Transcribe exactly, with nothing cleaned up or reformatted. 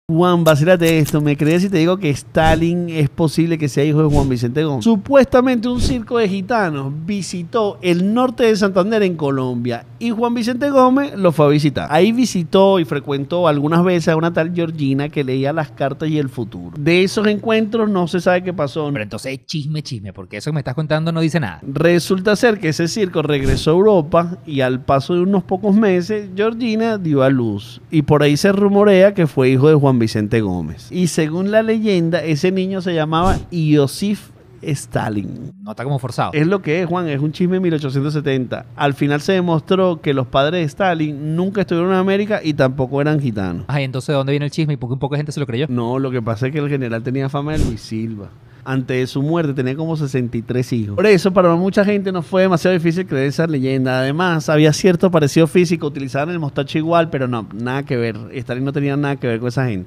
Juan, vacílate esto, ¿me crees si te digo que Stalin es posible que sea hijo de Juan Vicente Gómez? Supuestamente un circo de gitanos visitó el norte de Santander en Colombia y Juan Vicente Gómez lo fue a visitar. Ahí visitó y frecuentó algunas veces a una tal Georgina que leía las cartas y el futuro. De esos encuentros no se sabe qué pasó. Pero entonces chisme, chisme, porque eso que me estás contando no dice nada. Resulta ser que ese circo regresó a Europa y al paso de unos pocos meses, Georgina dio a luz. Y por ahí se rumorea que fue hijo de Juan Vicente Gómez. Y según la leyenda, ese niño se llamaba Iosif Stalin. No está como forzado. Es lo que es, Juan, es un chisme de mil ochocientos setenta. Al final se demostró que los padres de Stalin nunca estuvieron en América y tampoco eran gitanos. Ay, entonces, ¿de dónde viene el chisme? ¿Y por qué un poco de gente se lo creyó? No, lo que pasa es que el general tenía fama de Luis Silva. Antes de su muerte tenía como sesenta y tres hijos. Por eso para mucha gente no fue demasiado difícil creer esa leyenda. Además, había cierto parecido físico, utilizaban el mostacho igual, pero no, nada que ver. Stalin no tenía nada que ver con esa gente.